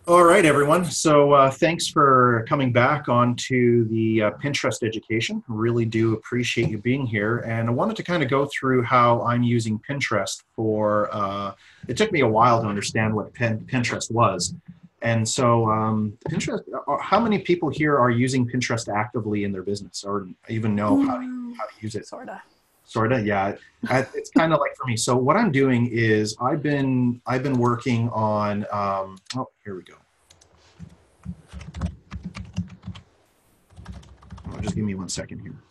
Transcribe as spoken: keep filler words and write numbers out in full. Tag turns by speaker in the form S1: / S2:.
S1: All right, everyone. So uh, thanks for coming back onto the uh, Pinterest education. Really do appreciate you being here. And I wanted to kind of go through how I'm using Pinterest for, uh, it took me a while to understand what Pin Pinterest was. And so um, Pinterest, uh, how many people here are using Pinterest actively in their business or even know how to,
S2: Mm,
S1: how to use it?
S2: sorta.
S1: Sort of, yeah. I, it's kind of like for me. So what I'm doing is I've been I've been working on. Um, oh, here we go. Oh, just give me one second here.